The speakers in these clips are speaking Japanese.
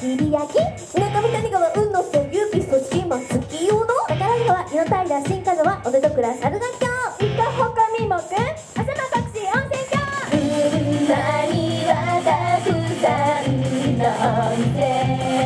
しり焼き村上谷川運の瀬ゆびそしま月夜の宝川井の平新香川おでとくら猿ヶ京伊香保上目浅間隠し温泉郷群馬にはたくさんのお店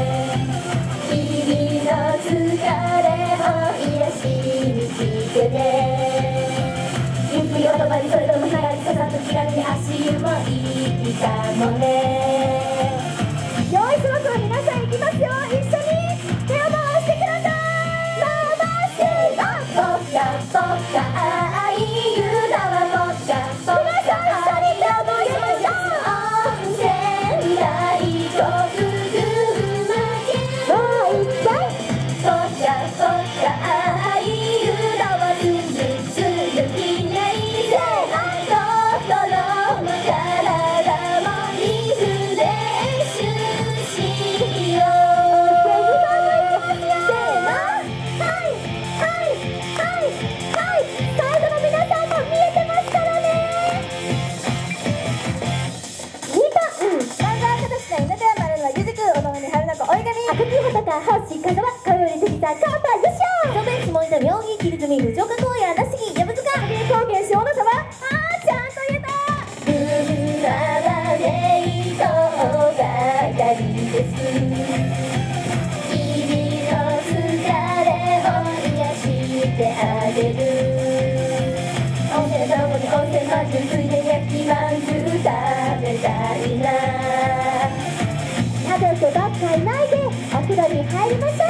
日々の疲れを癒しに来てねゆっくりお泊まりそれともさらにささっと気軽に足湯もいいかもね用意します皆さん行きますよ一緒に手を回してください回してポカポカあいうだわポカポカ皆さん一緒に手を回しましょう温泉大国群馬県もう一回ポカポカあいうだわつぶつぶきないぜ心も体もリフレッシュしようせーのはいはいはいはい最後の皆さんも見えてますからね2番神田赤田市の稲田山丸のゆずく小野に春菜子追い神赤木穂高星香川香より杉田川田よしお小弁市森田妙義桐住藤岡荒野那杉藪塚上高原下野沢ちゃんと言えた群馬は冷凍ばかりです日々の疲れを癒してあげる温泉のどこに温泉まんじゅうついでに焼きまんじゅう食べたいな食べてばっかいないでお風呂に入りましょう